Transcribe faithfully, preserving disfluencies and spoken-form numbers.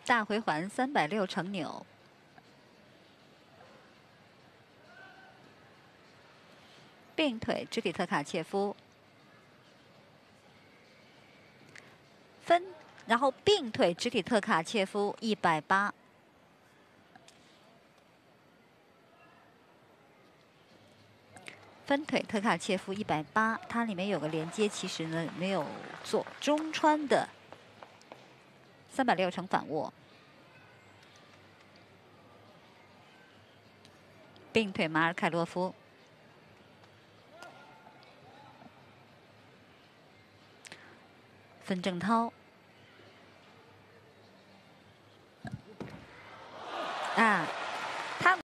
大回环三百六成扭。并腿直给特卡切夫。分，然后并腿直给特卡切夫一百八。分腿特卡切夫一百八，它里面有个连接，其实呢没有做。中川的三百六成反握，并腿马尔凯洛夫，分正涛。